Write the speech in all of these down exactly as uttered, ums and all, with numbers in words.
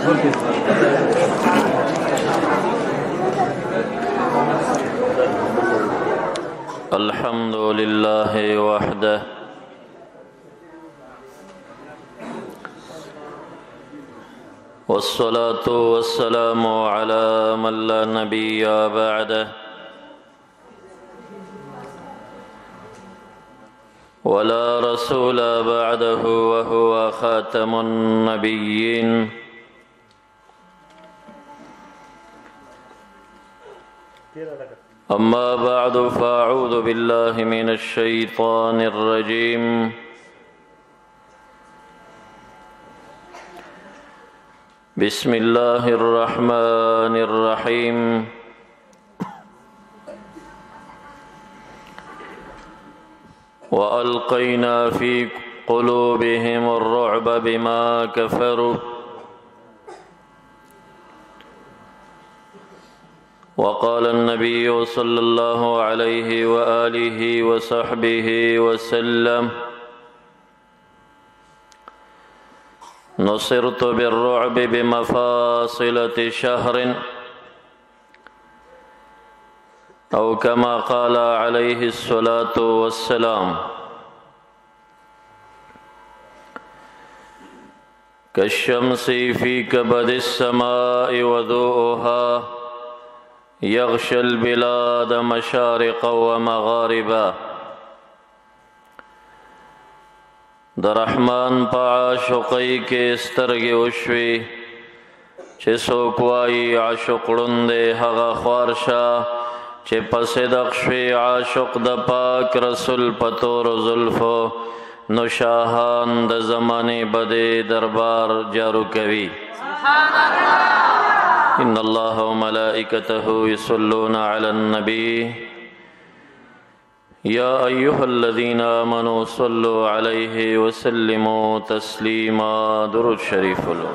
الحمد لله وحده والصلاة والسلام على من لا نبي بعده ولا رسول بعده وهو خاتم النبيين أما بعد فأعوذ بالله من الشيطان الرجيم بسم الله الرحمن الرحيم وألقينا في قلوبهم الرعب بما كفروا وقال النبي صلى الله عليه وآله وصحبه وسلم نصرت بالرعب بمفاصلة شهر أو كما قال عليه الصلاة والسلام كالشمس في كبد السماء وضوءها يغشى البلاد مشارقا ومغاربا در رحمان پا عاشقی کے سترگی وشوی چه سوکوائی عاشق رندے حغا خوارشا چه پسدق شوی عاشق د پاک رسول پتور زلفو نشاہان د زمانے بدے دربار جارو کوي ان اللہ و ملائکته یصلون علی النبی یا ایها الذین آمنوا صلوا علیہ وسلموا تسلیما درود شریف لو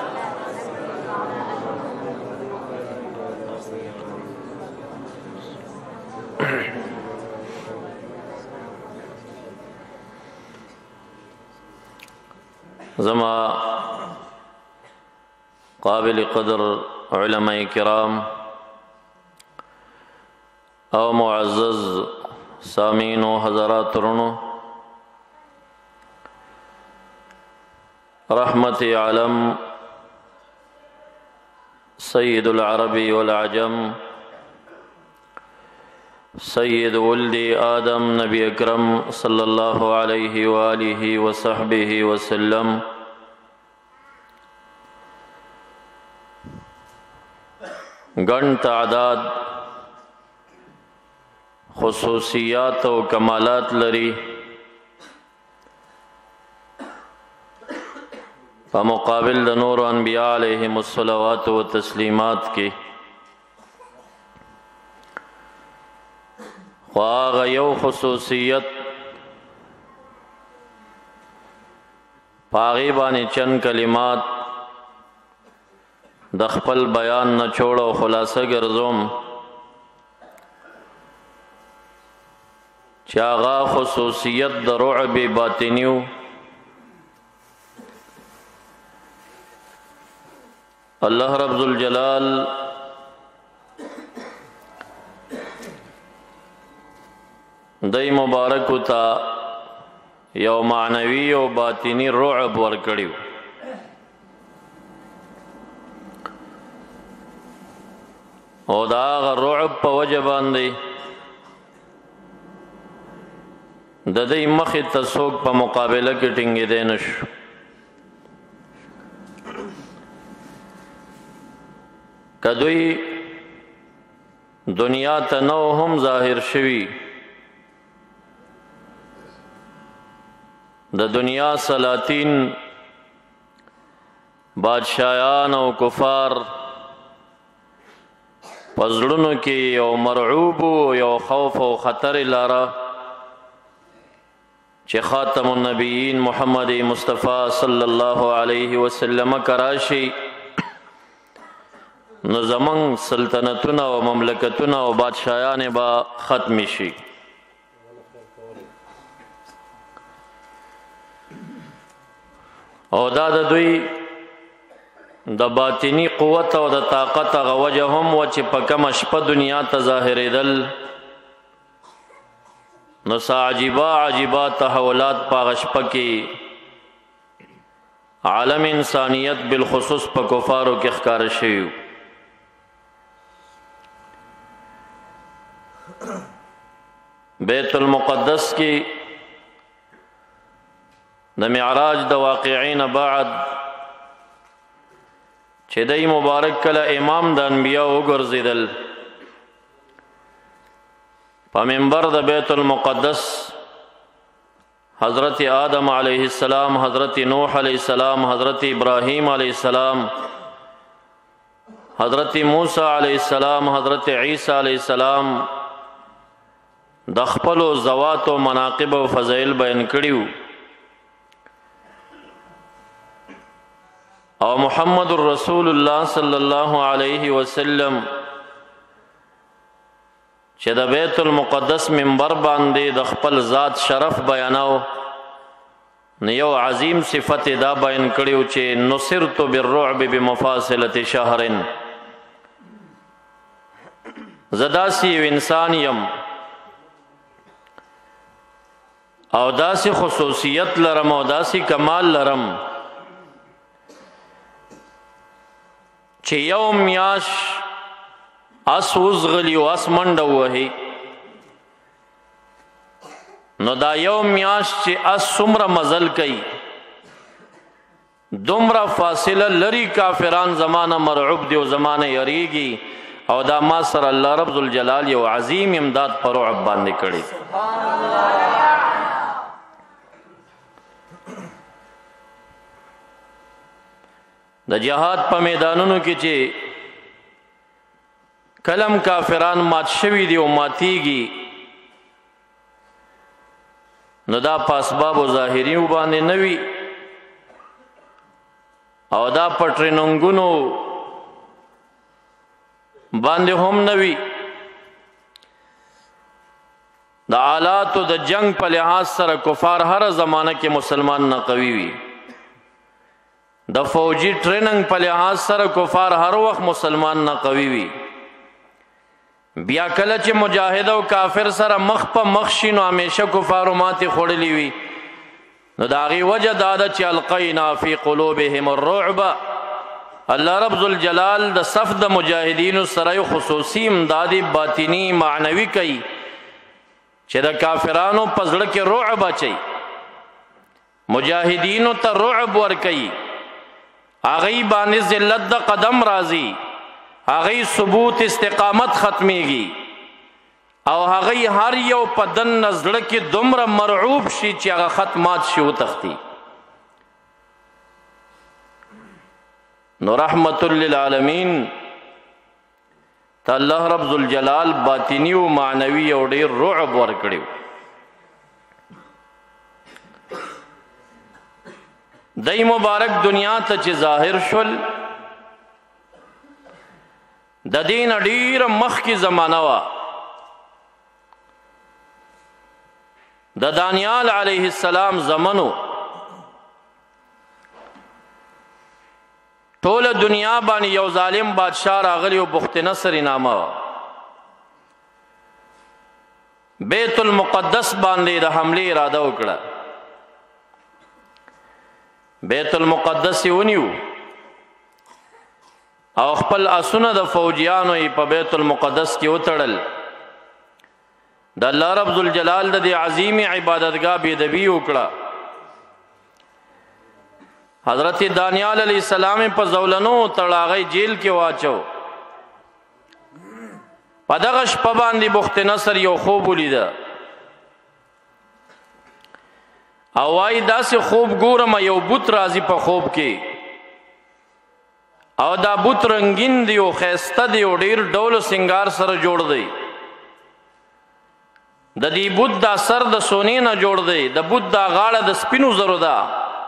زما قابل قدر علماء کرام او معزز سامعین و حضرات رونو رحمت عالم سید العربی والعجم سید ولد آدم نبی اکرم صلی اللہ علیہ وآلہ وصحبہ وسلم گن تعداد خصوصیات و کمالات لري په مقابل د نور انبیاء علیهم الصلوات و تسلیمات کې خو هغه یو خصوصیت پاغي باندې چند کلمات د خپل بیان نه چوڑ او خلاصه ګرځوم چې هغه خصوصیت د رعب باطنیو الله رب ذوالجلال دای مبارک تا یو معنوي او باطنی رعب ورکړیو او دا رعب په وجه باندې د دې مخې ته څوک په مقابله کې ټینګېدی نشو که دوی دنیا ته نو هم ظاهر شوي د دنیا سلاطین بادشاہان او کفار پزړونو کې یو مرعوب یو خوف او خطر لاره چې خاتم النبیین محمد مصطفی صلی الله علیه وسلم کراشي نو زمون سلطنتونه او مملکتونه او بادشاہان با ختم شي او دا د دوی د باطنی قوت او د طاقت هغه وجه هم و چې په کومه شپه دنیا ته ظاهرېدل نو سا عجیبه عجیبه تحولات په هغه شپه کې عالم انسانیت بالخصوص په کفارو کې ښکاره شوي بیت المقدس کی د معراج د واقعین بعد چې دای مبارک کله امام د انبیاء وګرځیدل په منبر د بیت المقدس حضرت آدم علیہ السلام، حضرت نوح علیہ السلام، حضرت ابراہیم علیہ السلام، حضرت موسی علیہ السلام، حضرت عیسی علیہ السلام د خپل زوات او مناقب او فضائل بیان کړیو او محمد رسول الله صلی الله علیه وسلم چې د بیت المقدس منبر باندې د خپل ذات شرف بیاناو نو یو عظیم صفت دا بیان کړیو چې نصرت بالرعب بمفاصله شهر زداسی انسان یم او داسی خصوصیت لرم او داسی کمال لرم چې یو میاش اس وزغلی و اس منډه وهي نو دا یو میاش چې اس څومره مزل کوي دومره فاصله لري کافران زمانه مرعوب دی او زمانه یریږي او دا ما سره الله رب ذوالجلال یو عظیم امداد پر رعب باندې کړي د جهاد په میدانونو کې چې کلم کافران مات شوی دی او ماتیږي نو دا په اسباب ظاهري باندې نوي او دا په ټریننګونو باندې هم نوي د آلاتو د جنگ په لحاظ سره کفار هر زمانه کې مسلمان نه قوي وي د فوجي ټریننګ په لحاظ سره کفار هر وخت مسلمان نه قوي وي بیا کله چې مجاهد او کافر سره مخ په مخ شي نو همیشه کفارو ماتې خوړلې وي نو د هغې وجه دا ده چې القینا فی قلوبهم الرعب الله رب ذوالجلال د صف د مجاهدینو سره یو خصوصي امدادي باطني معنوي کوي چې د کافرانو په زړه کې رعب اچي مجاهدینو ته رعب ورکوي هغې باندې ذلت د قدم راځي هغې ثبوت استقامت ختمیږي او هغې هر یو په دننه زړه کې دومره مرعوب شي چې هغه ختمات شي وتښتي نو رحمت للعالمین ته الله رب ذوالجلال باطني او معنوي او ډېر رعب ورکړي دای مبارک دنیا ته چې ظاهر شول د دین ډیر مخکې زمانہ وا د دانیال علیه السلام زمانو ټول دنیا باندې یو ظالم بادشاہ راغلی او بخت نصر نامه بیت المقدس باندې د حمله اراده وکړه بیت المقدس ونیو او خپل اسونه د فوجیانو په بیت المقدس کې وتړل د الله رب ذوالجلال د عظیم عبادتګاه بے ادبی وکړه حضرت دانیال علیہ السلام په زولنو تړاغی جیل کې واچو په دغه شپه باندې بخت نصر یو خوب ولید او وای داسې خوب ګورم یو بت راځي په خوب کې او دا بت رنگین دی او خیسته دی او ډیر ډول سنگار سره جوړ دی د دې بت دا سر د سونې نه جوړ دی د بت دا غاړه د سپینو زرو ده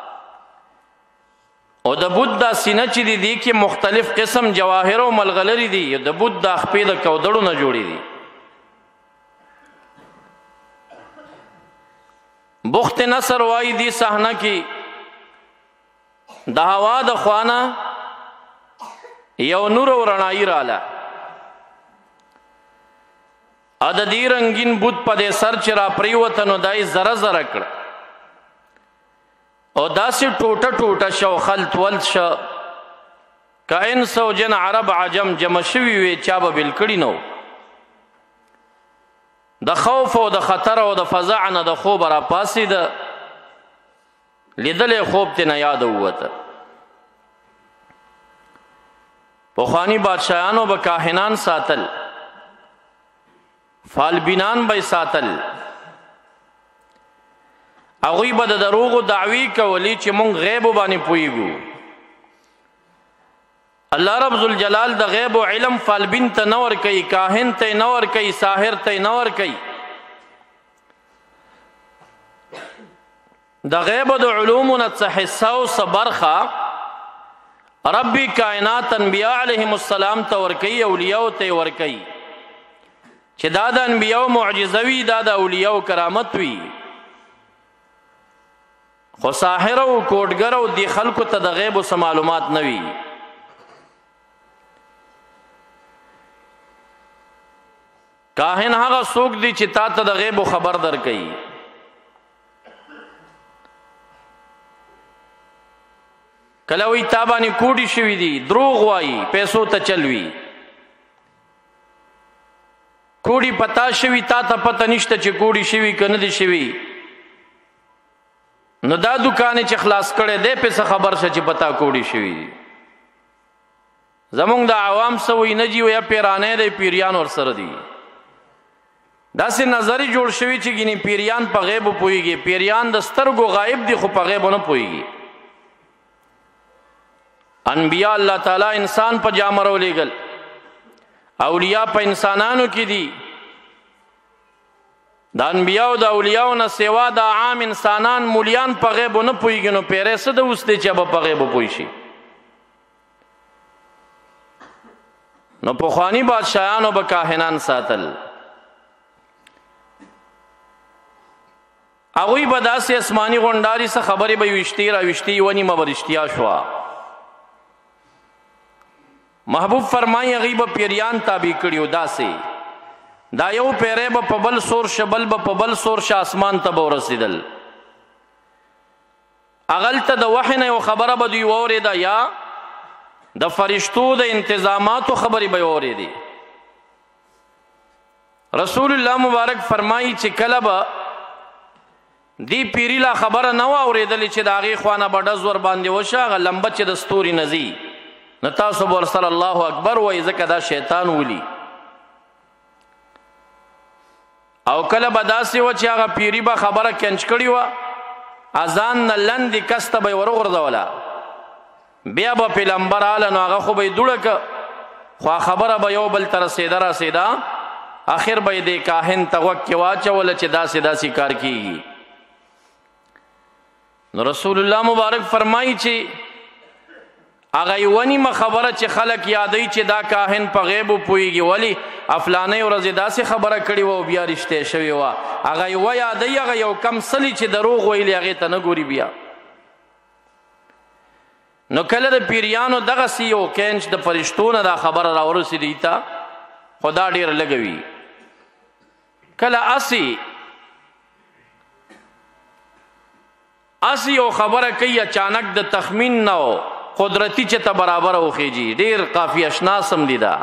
او د بت دا سینه چې دی دی کې مختلف قسم جواهر او ملغلری دي د بت دا خپې د کودړو نه جوړی دي بخت نصر وای دی صحنه کې د هوا د خوانه یو نور او رڼایي رااله ا د دې رنګین بت په دې سر چې را پریوته نو دای زره زره کړ او داسې ټوټه ټوټه شو خلط ولت شو که انس او جن عرب عجم جمع شوي وي چا به بل کړي نو د خوف او د خطر او د فزع نه د خوب را پاسېد لیدلې خوب ته نه یاد ووته پخوانی بادشاہانو به کاهنان ساتل فالبینان به ساتل هغوی به د دروغو دعوی کولی چې مونږ غیب باندې پوهیږو الله رب ذوالجلال د غیب و علم فالبین ته نه ورکوي کاهن ته نه ورکوي ساحر ته نه ورکوي د غیب د علومو نه څه حصه او څه برخه ربی کائنات انبیاء علیهم السلام ته ورکوي اولیاء ته ورکوي چې دا د انبیاء معجزه وي دا د اولیاء کرامت وي خو ساحر او کوډګر او دی خلکو ته د غیب او معلومات نه وي کاهن هغه څوک دی چې تا ته د غیب خبر درکوي کله وی تا باندې کوډی شوی دی دروغ وایي پیسو ته چلوي کوډی پتا شوی تا ته پته نشته چې کوډی شوی کنه دی شوی نو دا دکان چې خلاص کړي دې په څه خبر شه چې پتا کوډی شوی زمونږ د عوام سوې نه جی ویا پیرانه دی پیریان ور سره دی دا سه نظری جوړ شوی چې ګینه پیریان په غیب پويږي پیریان د سترګو غایب دي خو په غیب نه پويږي انبیاء الله تعالی انسان په جامرو لګل اولیاء په انسانانو کې دي د انبیاء او د اولیاء نه سیوا د عام انسانان مولیان په غیب نه پويږي نو پیرې څه د اوسته چې په غیب پوي شي نو په خواني بادشاہانو به کاهنان ساتل هغوی به داسې اسماني غونډاري څه خبرې به وشتي را وشتي ونی مبرشتیا شوا محبوب فرمایي هغوی به پیریان تابع کړي داسې دا یو پیری به په بل سور شبل به په بل سور ش اسمان ته به ورسېدل هغلته د وحی نه یو خبره به دوی واورېده یا د فرشتو د انتظاماتو خبرې به واورېدې رسول الله مبارک فرمایي چې کله به دی پیری لا خبره نه واورېدلې چې د هغې خوانه به ډز ور باندې وشه هغه لمبه چې د ستوري نه ځي نو تاسو به ورسره الله اکبر وایي ځکه دا شیطان ولي او کله به داسې وه چې هغه پیری به خبره کنچ کړې وه اذان نه لندې کس ته به یې ورغورځوله بیا به پې لمبه راله نو هغه خو به یې دوړه که خو خبره به یو بل ته رسېده رسېده آخر به یې دې کاهن ته غوږ کې واچوله چې داسې داسې کار کېږي نو رسول الله مبارک فرمایي چې هغه یوه نیمه خبره چې خلک یادوي چې دا کاهن په غیبو پوهېږي ولې افلانۍ ورځې داسې خبره کړې وه او بیا رښتیا شوې وه هغه یوه یادوي هغه یو کم سلي چې دروغ ویلي هغې ته نه ګوري بیا نو کله د پیریانو دغسې یو کینچ د فرشتو نه دا خبره راورسېدی ته خو دا ډېره لږه وي کله اسې اسې یو خبره کوي اچانک د تخمین نه قدرتی چې ته برابر وخیږي ډیر قافی اشنا سم دي دا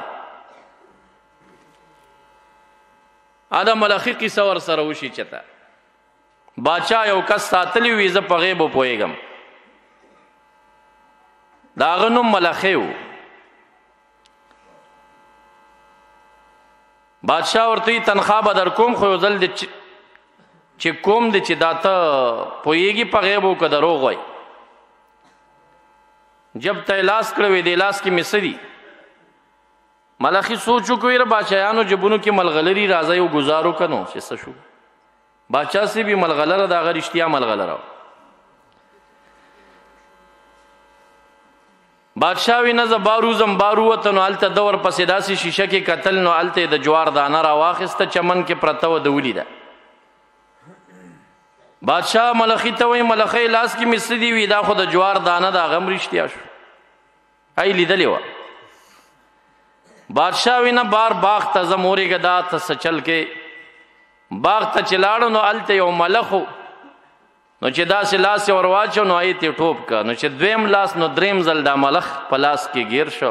ادم ملخی قصه ور سره وشي چته باچا یو کس ساتلی وي ز په غیب پويګم دا غنو ملخیو بادشاہ ورته تنخواه به در کوم خو ځل د چې کوم د چې داته پويږي په غیب او کدروغ وای جب ته لاس کړوي د لاس کې مصری ملخی سوچو کوي را بادشاہانو جبونو کې ملغلری راځي او گزارو کنو چې څه شو بادشاہ سی به ملغلره دا غیر اشتیا ملغلره بادشاہ وی نه زبارو زم بارو وتنو الته دور پسې داسې شیشه کې قتل نو الته د جوار دانه را واخسته چمن کې پرته و د ولیده بادشاہ ملخی ته وی ملخی لاس کې مصری وی دا خو د جوار دانه دا غم رښتیا شو ای لیدلې و بادشاہ وینا بار باغ ته ځم اورېږه دا ته څه چل کې باغ ته چې لاړو نو هلته یو ملخ و نو چې داسې لاس یې ور واچو نو هغې ته یې ټوپ که نو چې دویم لاس نو دریم ځل دا ملخ په لاس کې ګیر شو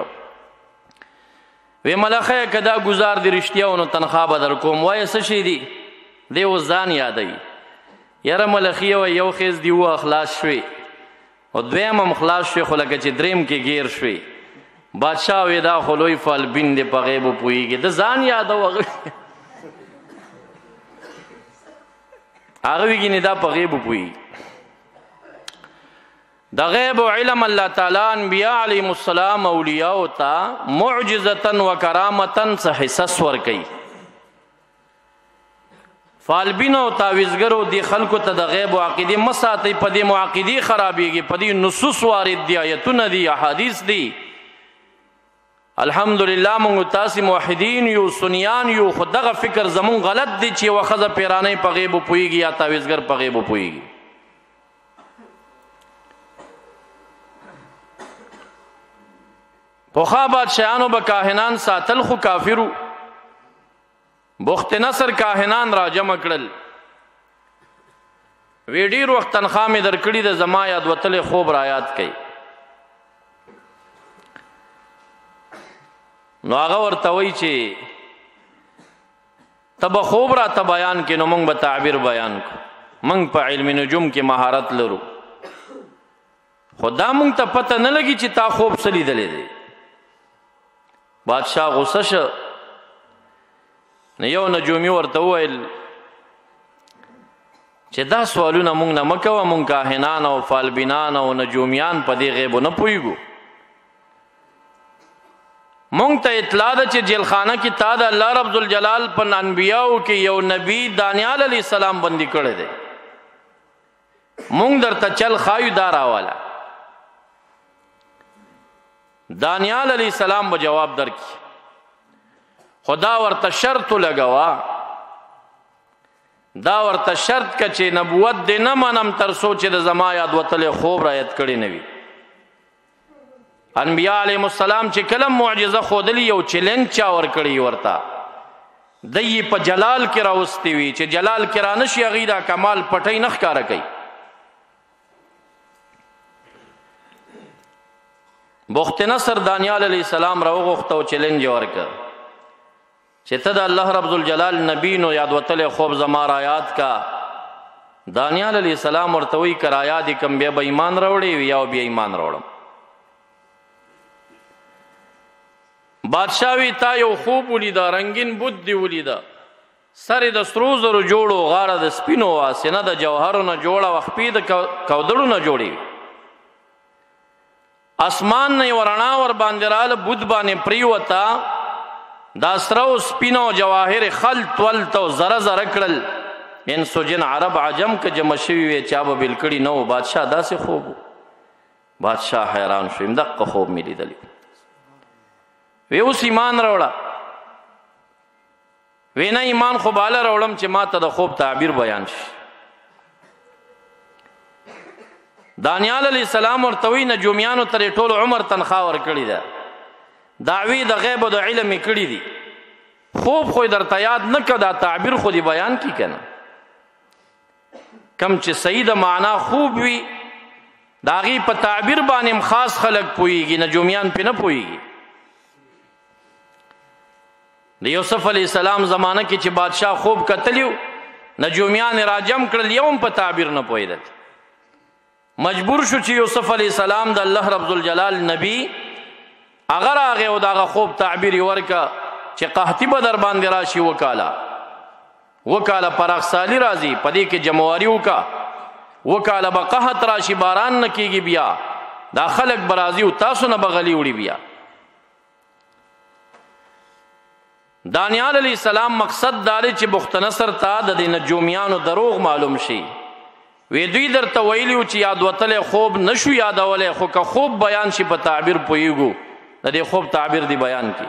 وی ملخه که دا ګزار دي رښتیا و نو تنخوا به در کوم وایه څه شی دي دی اوس ځان یادوي یاره ملخي وی یو خیز دي وه خلاص شوې او دویم هم خلاص شوې خو لکه چې دریم کې ګیر شوې بادشاه وی دا خو لوی فالبین دی په غیبو پوهېږي د ځان یادو هغه هغه وی ګینې دا په غیبو پوهېږي د غیب و علم الله تعالی انبیاء علیهم السلام اولیاء ته معجزتا و کرامتا څه حصص ورکوي فالبینو او تعویذګرو دې خلکو ته د غیب و عقیدې مه ساتئ په دې مو عقیدې خرابېږي په دې نصوص وارد دي آیتونه دي احادیث دي الحمدلله مونږ تاسې موحدین یو سنیان یو خو دغه فکر زمون غلط دی چې یوه ښځه پیرانۍ په غیبو پوهېږي یا تعویذګر په غیبو پوهېږي پخوا بادشاهانو به کاهنان ساتل خو کافرو بخت نصر کاهنان را جمع کړل وی ډېر وخت تنخوا مې درکړې ده زما یاد وتلی خوب را یاد کوي نو هغه ورته وایي چې ته به خوب راته بیان کې نو موږ به تعبیر بیان کړو موږ په علم نجوم کې مهارت لرو خو دا موږ ته پته نه لګي چې تا خوب څه لیدلی دی بادشاہ غصه شه نو یو نجومي ورته وویل چې دا سوالونه موږ نه مه کوه موږ کاهنان او فالبینان او نجومیان په دې غیبو نه پوهېږو مونږ ته اطلاع ده چې جیلخانه کې تا د الله رب ذوالجلال په انبیاو کې یو نبی دانیال علیه السلام بندي کړی دی مونږ درته چل خایو دا راواله دانیال علیه السلام به جواب درکړي خدا ورته شرط لګوا دا ورته شرط که چې نبوت دې نه منم تر څو چې د زما یاد وتلی خوب رایت کړی نه وي انبیاء علیهم السلام چې کله معجزه ښودلي یو چیلنج چا ورکړی ورته دی یې په جلال کې راوستی وي چې جلال کې رانشي هغې دا کمال پټۍ نه ښکاره کوي بخت نصر دانیال علیه السلام راوغوښته او چیلنج یې ورکړ چې ته د الله رب ذوالجلال نبی نو یاد وتلی خوب زما را یاد کا دانیال علیه السلام ورته وایي که را یاد یې کم بیا به ایمان راوړې وي یا بیا ایمان راوړم بادشاہ وی تا یو خوب ولیده رنگین بت دی ولیده سر د سرو زرو جوړو غاړه د سپینو وه سینه د جوهرو نه جوړه وه خپې د کودړو نه جوړې وي اسمان نه یوه رڼا ورباندې راله بت باندې پریوته دا سره و سپینو جواهر خلط ولت او زره زره کړل انس و جن عرب عجم که جمع شوي وی چا به بېل کړي نه و بادشاه داسې خوب و بادشاه حیران شو دقه خوب مې لیدلی وی اوس ایمان راوړه وی نه ایمان خو باله راوړم چې ما ته د خوب تعبیر بیان شي دانیال علیه السلام ورته وی نجومیانو ته ټول عمر تنخوا ورکړې ده دعوی د غیب او د علم یې کړي دي خوب خو یې درته یاد نه که دا تعبیر خو دې بیان کړي که نه کم چې صحیح د معنا خوب وي د هغې په تعبیر باندې هم خاص خلک پوهېږي نجومیان پې نه پوهېږي د یوسف علیه السلام زمانه کې چې بادشاه خوب کتلیو نجومیان راجم کړل یو هم په تعبیر نه پوهېدل مجبور شو چې یوسف علیه السلام د الله رب ذوالجلال نبی هغه راغی او د هغه خوب تعبیر یې ورکه چې قحطي به در باندې راشي وکاله وکاله پراخسالي راځي په دې کې جمواري وکا وکاله به قحط راشي باران نه کېږي بیا دا خلک به راځي او تاسو نه به غلي وړي بیا دانیال علیه السلام مقصد داری چې بخت نصر ته د دې نجومیانو دروغ معلوم شي وی دوی درته ویلي و چې یاد وتلی خوب نشو یادولی خو که خوب بیان شي په تعبیر پوهېږو د دې خوب تعبیر دی بیان کی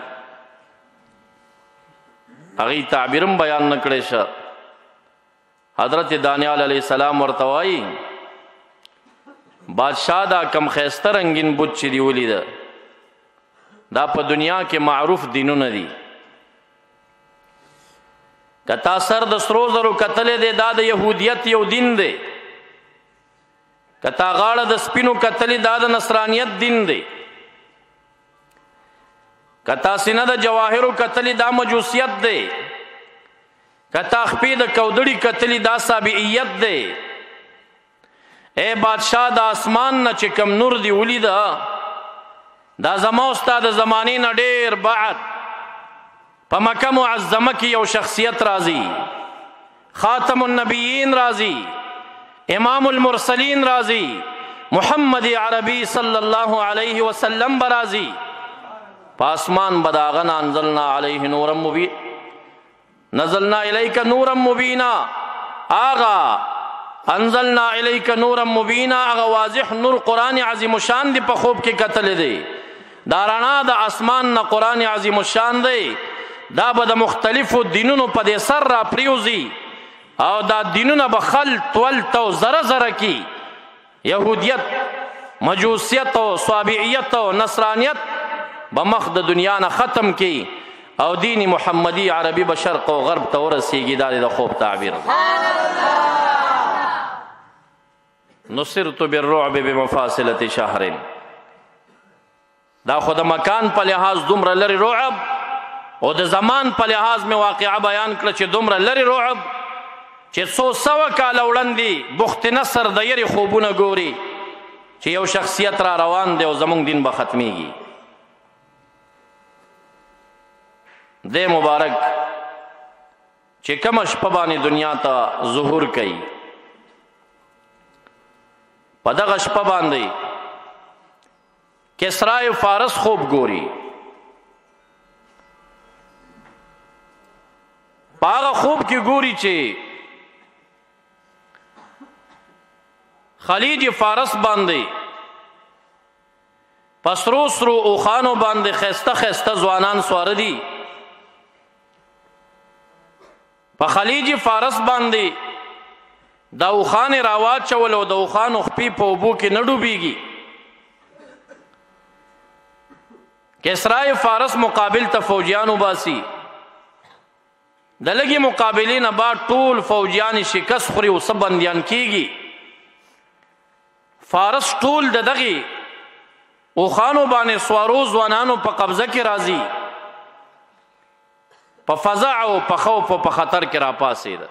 هغې تعبیر هم بیان نه کړی شه حضرت دانیال علیه السلام ورته وایي بادشاه دا کم ښایسته رنګین بت چې دی ولیده دا په دنیا کې معروف دینونه دي. کتا سر د سرو زرو کتلې دی دا د یهودیت یو دین دی. کتا غاړه د سپینو کتلې دا د نصرانیت دین دی. کتا سینه د جواهرو کتلې دا مجوسیت دی. کتا خپې د کودړي کتلې دا سابعیت دی. اے بادشاہ د اسمان نه چې کم نور دی ولیدا دا زما استاد زمانې نه ډېر بعد په مکه معظمه کې یو شخصیت راځي، خاتم النبیین راځي، امام المرسلین راځي، محمد عربی صلی الله علیه وسلم برازي. پاسمان بداغن انزلنا علیه نورا مبین نزلنا الیک نورا مبینا آغا انزلنا الیک نورا مبینا آغا واضح نور قرآن عظیم الشان دی په خوب کې کتل دی. دا رڼا د اسمان نه قرآن عظیم الشان دی. دا به د مختلفو دینونو په دې سر را پریوزي او دا دینونه به خلط ولت او زره زره کی. یهودیت، مجوسیت او صابعیت او نصرانیت به مخ د دنیا نه ختم کی او دین محمدی عربی به شرق او غرب ته ورسیږي. دا د خوب تعبیر نصرت بالرعب بمفاصلة شهر. دا خود مکان په لحاظ دومره لري رعب او د زمان په لحاظ می واقعه بیان کړه چې دومره لري رعب چې څو سوه کاله وړاندې بخت نصر د یری خوبونه ګوري چې یو شخصیت را روان دی او زمونږ دین به ختمیږي. د مبارک چې کومه شپه باندې دنیا ته ظهور کوي، په دغه شپه باندې کسرای فارس خوب ګوري. په هغه خوب کې ګوري چې خلیج فارس باندې پسرو سرو اوخانو باندې خسته خسته ځوانان سوار دي. په خلیج فارس باندې دا اوخان راواچول او د اوخانو خپې په اوبو کې نه ډوبېږي. کسرای فارس مقابل ته فوجیان وباسي. د لږې مقابلې نه بعد ټول فوجیان شکست خوري او څه بندیان کېږي. فارس ټول د دغې اوخانو باندې سوارو ځوانانو په قبضه کې راځي. په فزع او په خوف او په خطر کې راپاسېده.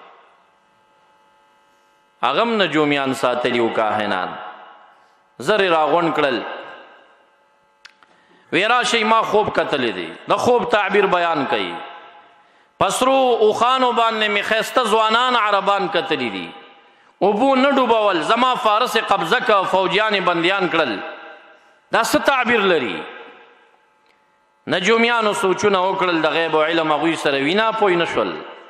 اغم نجومیان ساتلی او کاهنان زر راغون کړل. ویرا شي ما خوب کتلی دی. د خوب تعبیر بیان کوي. پسرو اوخانو باندې می خسته ځوانان عربان کتلی دي. اوبو نه ډوبول، زما فارس قبضه کا فوجیان بندیان کړل. دا څه تعبیر لري؟ نجومیانو سوچونه وکړل د غیب او علم هغوی سره وینا پوی نشول.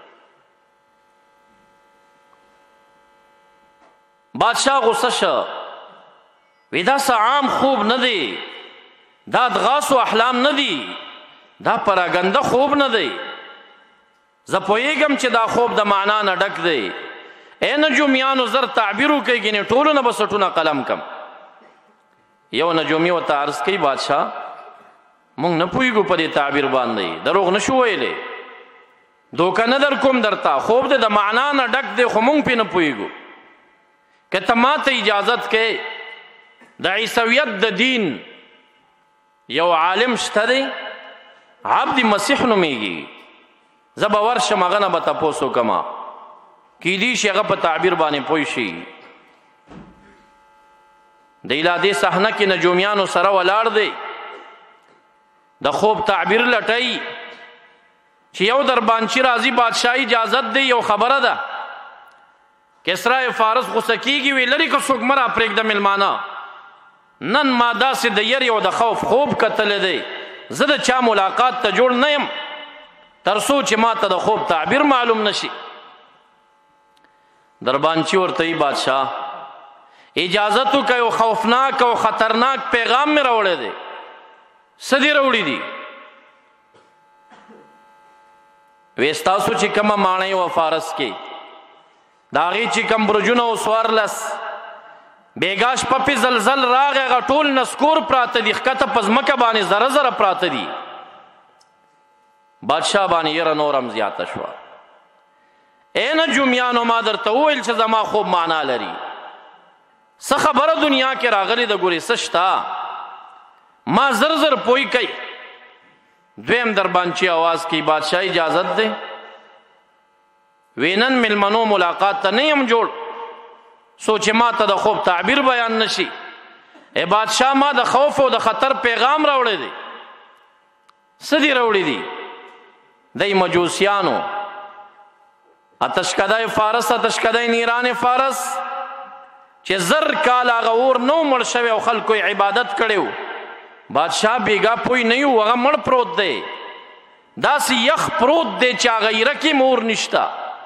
بادشاہ غصه شو. وی دا څه عام خوب نه دی، دا ادغاث و احلام نه دی، دا پراګنده خوب نه دی. زه پوهېږم چې دا خوب د معنا نه ډک دی. ای نجومیانو زر تعبیر وکړئ ګینې ټولو نه به سټونه قلم کم. یو نجومي ورته عرض کوي بادشاہ مونږ نه پوهېږو په دې تعبیر باندې، دروغ نه شو ویلی، دوکه نه در کوم درته، خوب دی د معنا نه ډک دی خو مونږ پې نه پوهېږو. که ته ما ته اجازت کې د عیسویت د دین یو عالم شته دی عبد مسیح نومیږي، زه به ورشم هغه نه به تپوس وکړم کیدای شي هغه په تعبیر باندې پوه شي. د ایلادې صحنه کې نجومیانو سره ولاړ دی، د خوب تعبیر لټوي چې یو دربانچی راځي بادشاہي اجازت دی یو خبره ده. کسرای فارس غصه کېږي وی لرې که څوک مه راپرېږده مېلمانه، نن ما داسې د یری او د خوف خوب کتلی دی، زه د چا ملاقات ته جوړ نه یم تر څو چې ما ته د خوب تعبیر معلوم نشي. دربانچی ورته ای بادشاہ اجازت وکړه، یو خوفناک او خطرناک پیغام مې راوړی دی. څه دې راوړي دي؟ وی ستاسو چې کومه ماڼۍ وه فارس کې د هغې چې کوم برجونه و څوارلس بیګا شپه پې زلزل راغی هغه ټول نسکور پراته دي ښکته په ځمکه باندې زره زره پراته دي بادشاه باندې یره نورم زیاته شوه ای نجومیانو ما درته وویل چې زما خوب معنا لري څه خبره دنیا کې راغلی د ګورې څه شته ما زر زر پوی کوي دویم دربانچی आवाज کی بادشاہ اجازت دے وینن ملمنو ملاقات ته نه یم جوړ سوچ ما ته د خوب تعبیر بیان نشي اے بادشاہ ما د خوف او د خطر پیغام راوړی دی څه دی راوړی دی دای مجوسیانو اتشکدای فارس اتشکدای نیران فارس چې زر کال هغه اور نو مړ شوی او خلکو عبادت کړیو بادشاہ بیگا پوی نه یو هغه مړ پروت دی داسې یخ پروت دی چې هغه یې رکې مور نشته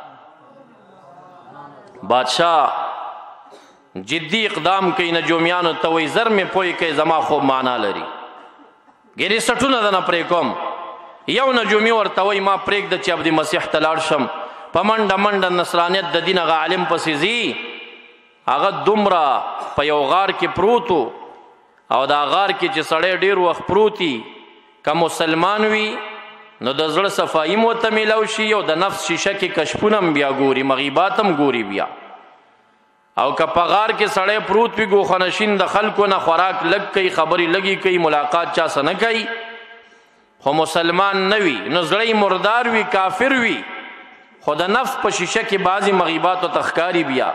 بادشاہ جدی اقدام کوي نجومیانو ته وایي زر مې پوی کوي زما خوب معنا لري ګیرې سټونه ده نه پرې کوم یو نجومي ورته وایي ما پرېږده چې عبد مسیح ته لاړ شم په منډه منډه نصرانیت د دین هغه عالم پسې ځي هغه دومره په یو غار کې پروت او دا غار کې چې سړی ډیر وخت پروتي که مسلمان وي نو د زړه صفایي مو ته میلاو شي او د نفس شیشه کې کشفونه هم بیا ګوري مغیبات هم ګوري بیا او که په غار کې سړی پروت وي ګوښهنشین د خلکو نه خوراک لږ کوي خبرې لږې کوي ملاقات چا سره نه کوي خو مسلمان نه وي نو زړی مردار وي کافر وي خو د نفس په شیشه کې بعضې مغیبات او تخکاری بیا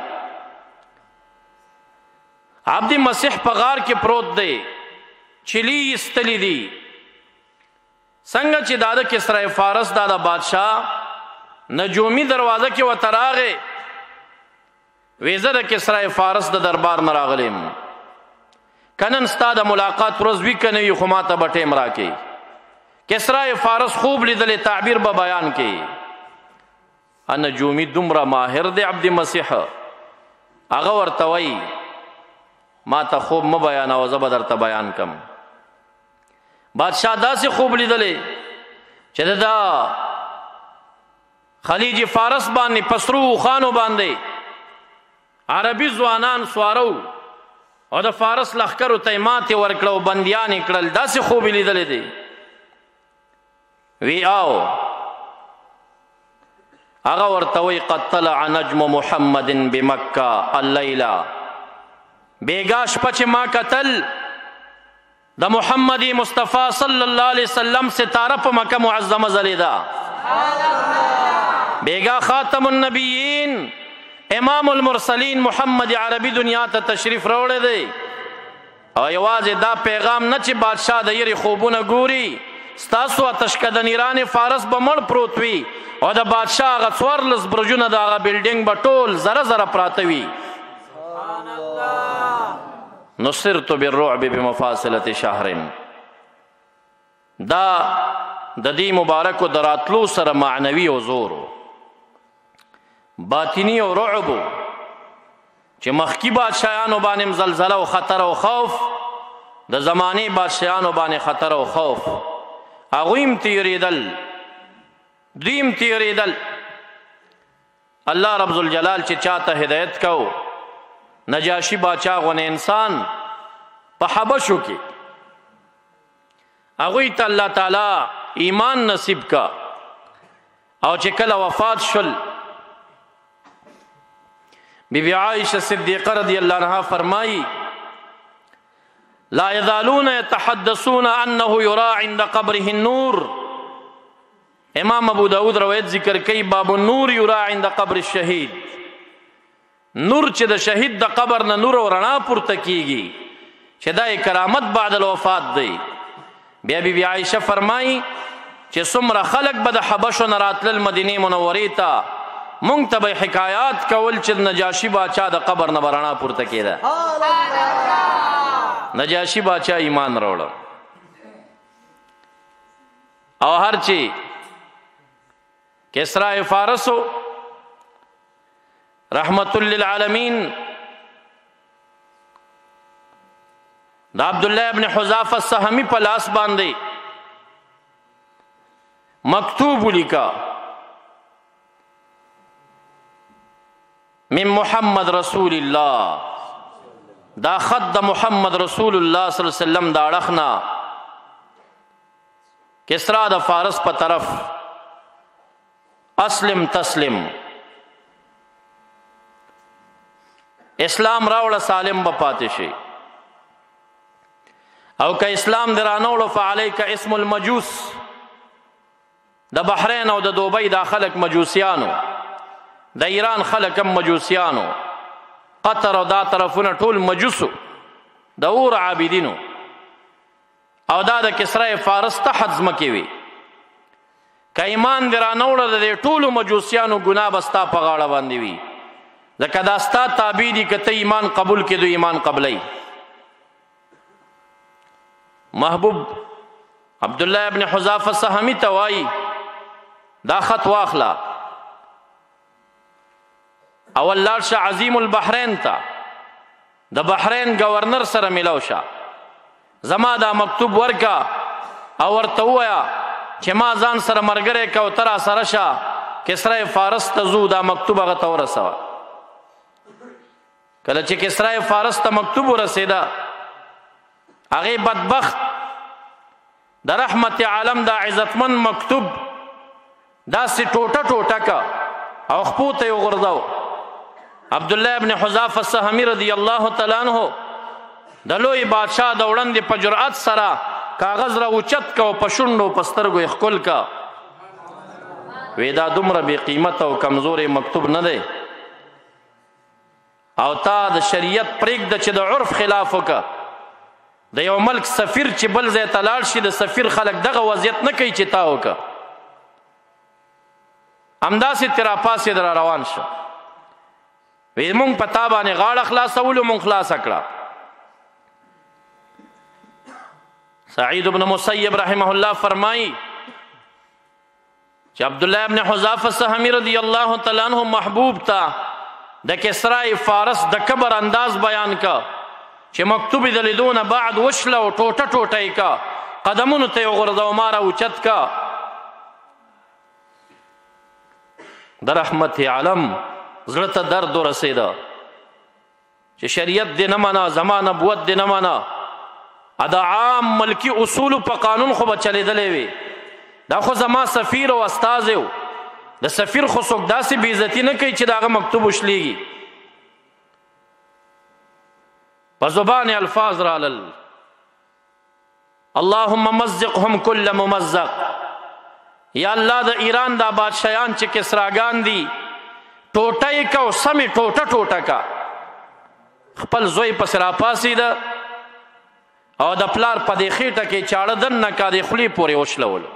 عبد مسیح په غار کې پروت دی چلی استلی دی څنګه چې دا د کسرا فارس دا د بادشاہ نجومی دروازه کې ورته راغی وی زه د کسرا فارس د دربار نه راغلم که نن ستا د ملاقات ورځ وي که نه وي خو ماته به ټیم راکړي کسرا فارس خوب لیدلی تعبیر به بیان کړي نجومی دومره ماهر دی عبد مسیح هغه ورته وایي ما ته خوب مه بیانوه زه به درته بیان کم بادشاہ داسې خوب لیدلی چې د دا خلیج فارس باندې پسرو اوښانو باندې عربي ځوانان سوارو او د فارس لښکرو ته یې ماتې ورکړه او بندیان یې کړل داسې خوب یې لیدلی دی وی آو هغه ورته وایي قد طلع نجم محمد بمکه اللیله بیگا شپه چې ما کتل د محمدی مصطفی صلی الله علیه وسلم ستاره په مکه معظمه ځلېده بیگا خاتم النبیین امام المرسلین محمد عربی دنیا ته تشریف راوړی دی او یوازې دا پیغام نه چې بادشاہ د یری خوبونه ګوري ستاسو اتشکده نیران فارس به مړ پروت وي او د بادشاہ هغه څوارلس برجونه د هغه بلډینګ به ټول زره زره پراته وي نصرت بالرعب بمفاصلة شهر دا د دې مبارکو دراتلو سره معنوي او زور باطنی او رعب چې مخکی بادشاہانو باندې زلزله او خطر او خوف د زمانه بادشاہانو باندې خطر او خوف هغوی هم تیریدل دوی هم تیریدل الله رب ذوالجلال چې چاته هدایت کو نجاشی باچا غونه انسان په حبشو کې هغوی ته الله تعالی ایمان نصیب کا او چې کله وفات شل بی بی عائشہ صدیقہ رضی اللہ عنہ فرمائی لا يزالون يتحدثون انه يرى عند قبره النور امام ابو داود روایت ذکر کئی باب النور يرى عند قبر الشهید نور چې د شهید د قبر نه نور او رڼا پورته کیږي چې دا کرامت بعد الوفات دی بیا بی بی عائشہ فرمائی چې څومره خلق به د حبشو نه راتلل مدینه منورې ته مونږ ته به حکایات کول چې نجاشی باچا د قبر نه رڼا پورته کېده نجاشی باچا ایمان راوړ او هر چی کسرا فارسو رحمت للعالمین دا عبداللہ ابن حذافہ السہمی په لاس باندې مکتوب لکھا من محمد رسول اللہ دا خط د محمد رسول الله صلی الله علیه وسلم دا اړخنا کسرا د فارس په طرف اسلم تسلم اسلام راوړه سالم به پاتې شي او که اسلام در رانوړو فعلیک اسم المجوس د بحرین او د دوبۍ دا خلک مجوسیانو د ایران خلک هم مجوسیانو قطر او دا طرفونه ټول مجوسو د اور عابدینو او دا د کسرا فارس تحت ځمکې وي که ایمان در رانوړه د دې ټولو مجوسیانو ګناه به ستا په غاړه باندې وي ځکه دا ستا تابع دي که ته ایمان قبول کړې دو ایمان قبلوي محبوب عبدالله ابن حذافه سهمي ته وایي دا خط واخله اول لاړ شه عظیم البحرین ته د بحرین گورنر سره میلاو شه زما دا مکتوب ورکا او ورته ووایه چې ما ځان سره ملګری که او ته راسره شه کسرا فارس ته ځو دا مکتوب هغه ته ورسوه کله چې کسرا فارس ته مکتوب ورسېده هغې بدبخت د رحمت عالم دا عزتمن مکتوب داسې ټوټه ټوټه که او خپو ته یې وغورځو عبدالله ابن حذافه سهمي رضی الله تعالی عنہ د لوی بادشاه د وړاندې په جرأت سره کاغذ را اوچت که او په شونډو په سترګو یې ښکل که وی دا دومره بې قیمته او کمزورې مکتوب نه دی او تا د شریعت پرېږده چې د عرف خلاف وکړه د یو ملک سفیر چې بل ځای ته لاړ شي د سفیر خلک دغه وضعیت نه کوي چې تا وکړه همداسې ترې راپاسې در روان شه وی مونږ په تا باندې غاړه خلاصولو مونږ خلاصه کړه سعید بن مسیب رحمه الله فرمایي چې عبدالله ابن حذافه سهمي رضی الله تعالی عنہ محبوب ته د کسرا فارس د کبر انداز بیان کا چې مکتوب د لیدو نه بعد وشله او ټوټه ټوټه یې کا قدمونو ته یې وغورځو ما را اوچت کا د رحمت عالم زړه ته درد ورسېده چې شریعت دې نه منه زما نبوت دې نه منه دا عام ملکی اصولو په قانون خو به چلیدلی وي دا خو زما سفیر او استازی و د سفیر خو څوک داسې بې عزتي نه کوي چې د هغه مکتوب وشلیږي په زبان الفاظ رالل اللهم مزقهم كل ممزق یا الله د ایران دا بادشاهان چې کسراګان دي ټوټه یې که او سمې ټوټه ټوټه که خپل زوی پسې راپاڅېده او د پلار په دې خېټه کې چاړه دننه کا د خولې پورې وشلولو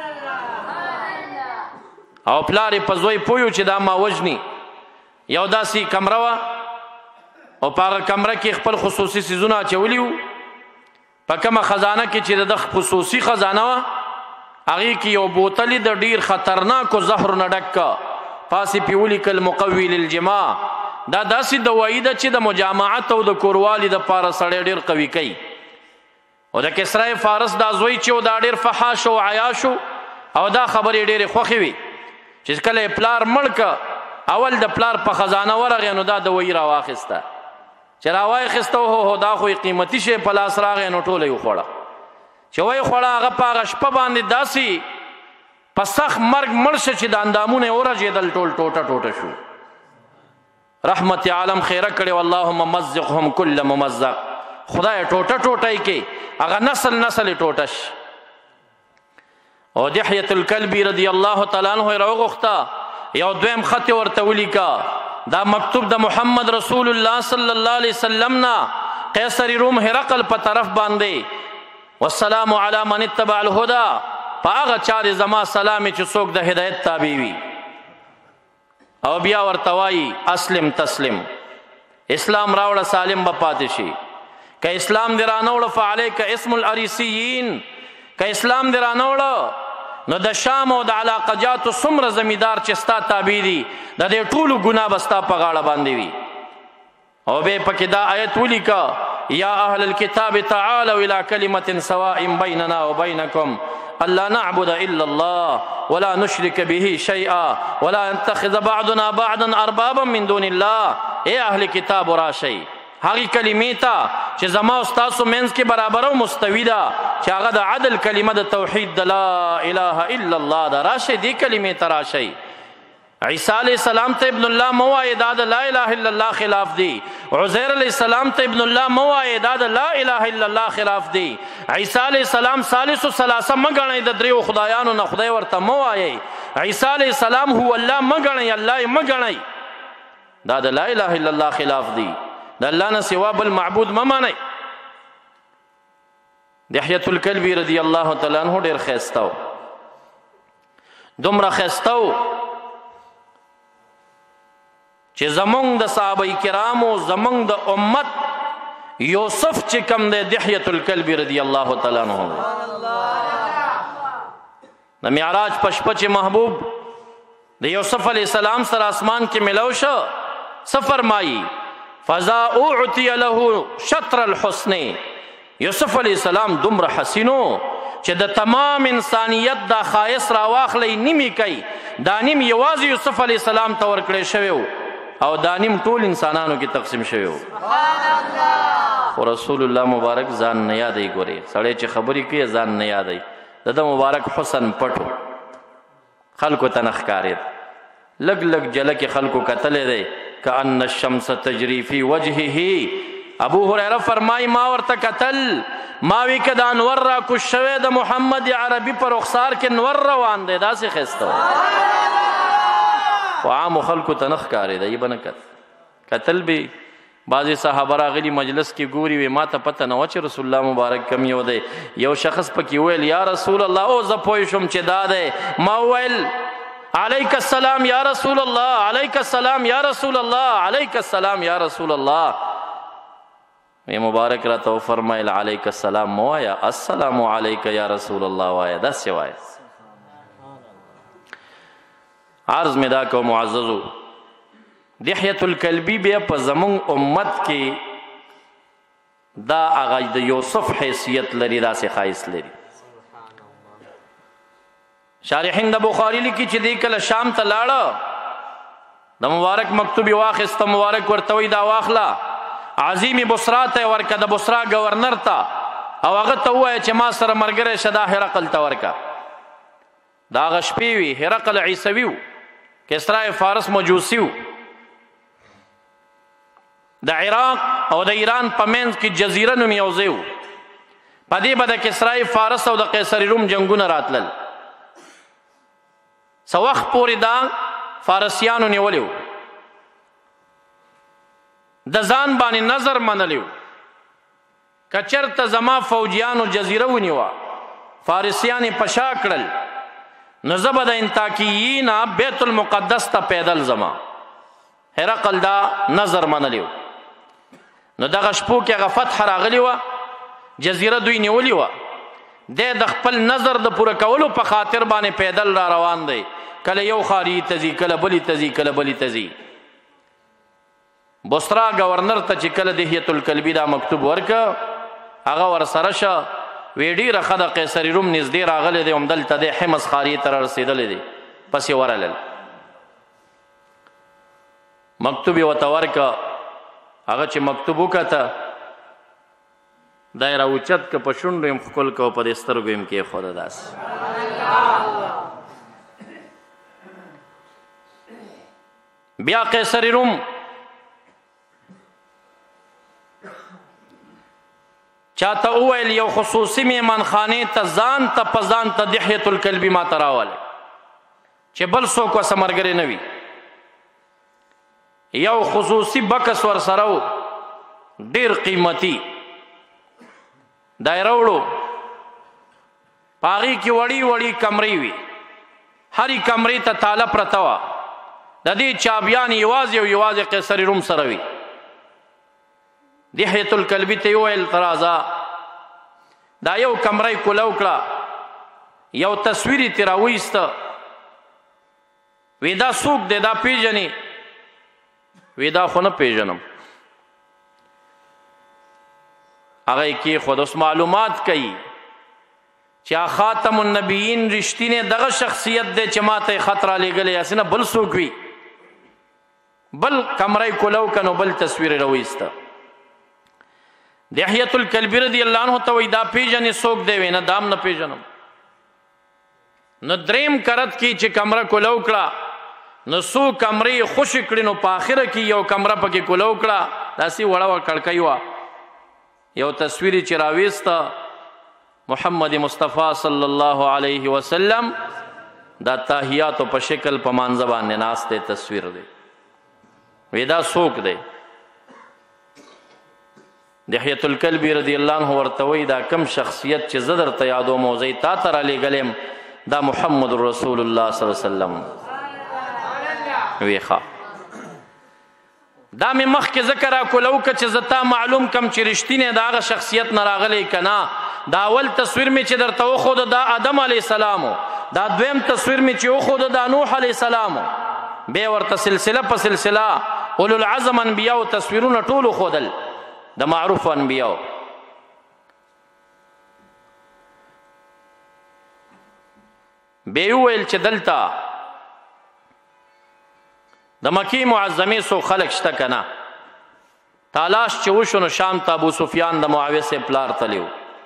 او پلار یې په زوی پویو چې دا ما وژني یو داسې کمره وه او په هغه کمره کې خپل خصوصي څیزونه اچولي وو په کومه خزانه کې چې د خصوصي خزانه وه هغې کې یو بوتل د ډیر خطرناکو زهرو نه ډک که پاسې پې ولیکل مقوي للجماع دا داسې دوایي ده چې د مجامعت او د کوروالي دپاره سړی ډېر قوي کوي او د کسرا فارس دا زوی چې و دا ډېر فحاش او عیاش او دا خبرې ډېرې خوښې وي چې کله یې پلار مړ که اول د پلار په خزانه ورغی نو دا دوایي راواخیسته چې راواخیسته هو هو دا خو یې قیمتي شی په لاس راغی نو ټوله یې وخوړه چې ویې خوړه هغه په هغه شپه باندې داسې په سخت مرګ مړ شه چې د اندامونه یې ورژېدل ټول ټوټه ټوټه شو رحمت عالم خیره کړې اللهم مزقهم کل ممزق خدای ټوټه ټوټه یې کې هغه نسل نسل یې ټوټه شي او دحیة الکلبی رضی الله تعالی عنہ یې راوغوښته یو دویم خط یې ورته ولیکه دا مکتوب د محمد رسول الله صلی الله علیه وسلم نه قیصر روم هرقل په طرف باندې والسلام علی من اتبع الهدى په هغه چا د زما سلامې چې څوک د هدایت تابع وي او بیا ورته وایي اسلم تسلم اسلام راوړه سالم به پاتې شي که اسلام دې رانوړه فعلیک اسم العریسیین که اسلام دې رانوړه نو د شام او د علاقه جاتو څومره زمیندار چې ستا تابع دي د دې ټولو ګناه به ستا په غاړه باندې وي او بیا پکې دا آیت ولیکه یا اهل الكتاب تعالوا الى كلمة سواء بيننا وبينكم الا نعبد الا الله ولا نشرك به شيئا ولا يتخذ بعضنا بعضا اربابا من دون الله اے اهل کتاب راشئ هغې کلمې ته چې زما او ستاسو منځ کې برابر او مستوي ده چې هغه د عدل کلمه د توحید د لا اله الا الله ده. راشئ دې کلمې ته راشئ. عیسی علیہ السلام ته ابن الله مو وایئ، دا د لا اله الا الله خلاف دی. عزیر علیہ السلام ته ابن الله مو وایئ، دا د لا اله الا الله خلاف دی. عیسی علیہ السلام ثالث ثلاثه مه ګڼئ، د دریو خدایانو نه خدای ورته مه وایئ. عیسی علیہ السلام هو الله مه ګڼئ، الله یې مه ګڼئ، دا د لا اله الا الله خلاف دی. د الله نه سوا بل معبود مه منئ. دحیة الکلبی رضی الله تعالی عنہ ډېر ښایسته و، دومره ښایسته و چې زمونږ د صحابه کرامو زمونږ د امت یوسف چې کم دی دحیة الکلبی رضی الله تعالی عنہ د معراج په شپه چې محبوب د یوسف علیہ السلام سره اسمان کې ملو شو، څه فرمایي؟ فضا اعطی له شطر الحسن. یوسف علیہ السلام دومره حسینو چې د تمام انسانیت دا خایس راواخلی نیمې کوي، دا نیم یوازې یوسف علیہ السلام ته ورکړی شوی و او دا نیم ټول انسانانو کې تقسیم شوی و. خو رسول الله مبارک ځان نه یادوي. ګورې سړی چې خبرې کوي ځان نه یادوي. د ده مبارک حسن پټو، خلکو ته نه ښکارېد، لږ لږ جلکې خلکو کتلی دی کأن الشمس تجری فی وجهه. ابو هریره فرمایي ما ورته کتل، ما وی که د انور را کوز شوی د محمد عربي په رخسار کې نور روان دی، داسې ښایسته و. خو عامو خلکو ته نه ښکارېده، یې به نه کتل. کتل به بعضې صحابه راغلي مجلس کې ګوري، وی ما ته پته نه وه چې رسول الله مبارک کم یو دی. یو شخص پکې وویل یا رسول الله، او زه پوه شوم چې دا دی. ما وویل علیک السلام یا رسول الله، علیک السلام یا رسول الله، علیک السلام یا رسول الله. وی مبارک را ته وفرمایل علیک السلام مه وایه، السلام علیک یا رسول الله وایه، داسې وایه. عرض مې دا کو معززو، دحیة الکلبی بیا په زمونږ امت کې دا هغه د یوسف حیثیت لري، داسې ښایست لري. شارحین د بخاري لیکي چې دی کله شام ته لاړه، د مبارک مکتوب یې واخیسته، مبارک ورته وایي دا واخله، عظیم بصرا ته یې ورکه، د بصرا گورنر ته، او هغه ته ووایه چې ما سره ملګری شه دا هرقل ته ورکه. دا هغه شپې وي، هرقل عیسوي و، کسرا فارس مجوسی و. د عراق او د ایران په منځ کې جزیره نوم یو ځای و، په دې به د کسرا فارس او د قیصر روم جنګونه راتلل. څه وخت پورې دا فارسیانو نیولی و، د ځان باندې نظر منلی و که چېرته زما فوجیانو جزیره ونیوه، فارسیان یې په شا کړل، نو زه به د انطاکیین بیت المقدس ته پیدل ځمه. هرقل دا نظر منلی و. نو دغه شپو کې هغه فتح راغلی وه، جزیره دوی نیولې وه، دی د خپل نظر د پوره کولو په خاطر باندې پیدل را روان دی، کله یو ښاري ته ځي، کله بلې ته ځي، کله بلې ته ځي. بصرا گورنر ته چې کله دحیة الکلبی دا مکتوب ورکه، هغه ورسره شه، وی ډېره ښه د قیصر روم نږدې راغلی دی، همدلته دی حمص ښاري ته را رسېدلی دی، پسې ورلل. مکتوب یې ورته ورکه، هغه چې مکتوب وکته، دا یې راوچت که په شونډو یم ښکل که او په دې سترګو یم کېښوده داسې. بیا قیصر روم چاته وویل یو خصوصي میهمانخانې ته ځان ته په ځان ته دحیة الکلبی ما ته راولئ چې بل څوک ورسه ملګری نه وي. یو خصوصي بکس ورسره و، ډېر قیمتي، دا یې راوړو، په هغې کې وړې وړې کمرې وي، هرې کمرې ته تاله پرته وه، د دې چابیان یوازې او یوازې قیصر روم سره وي. دحیة الکلبی ته یې وویل ته راځه، دا یو کمره یې کولو کړه، یو تصویر یې ترې راوایسته، وی دا څوک دی، دا پیژنې؟ وی دا خو نه پیژنم. هغه یې کېښود، اوس معلومات کوي چې خاتم النبیین رښتینی دغه شخصیت دی چې ما ته یې خط رالیږلی، هسې نه بل څوک وي. بل کمره یې کولو که نو بل تصویر یې راوایسته، دحیة الکلبی رضی الله عنه ته وی دا پیژنې څوک دی وی نه دام نه پیژنم نو دریم کرت کی چې کمره کولو کړه نو څو کمرې خوشې کړې نو په آخره کې یو کمره پکې کولو کړه داسې وړه وه کړکۍ وه یو تصویر یې چې راویسته محمد مصطفی صلی الله علیه وسلم دا تحیاتو په شکل په مانځه باندې ناست دی تصویر دی وی دا څوک دی دحیة الکلبی رضی الله عنه ورته وی دا کم شخصیت چې زه درته یادوم او زه یې تا ته رالیږلی دا محمد رسول الله صلی الله علیه وسلم وی ښه دا مې مخکې ذکر راکولو که چې زه تا معلوم کم چې رښتینی د هغه شخصیت نه راغلی که نه دا اول تصویر مې چې درته وښوده دا آدم علیه السلام دا دویم تصویر مې چې وښوده دا نوح علیه السلام بیا ورته سلسله په سلسله اولو العزم انبیاو تصویرونه ټول وښودل د معروف انبیاو بیا یې وویل چې دلته د مکې معظمې څو خلک شته که نه تالاش چې وشو نو شام ته ابو سفیان د معاویه صاحب پلار تلی و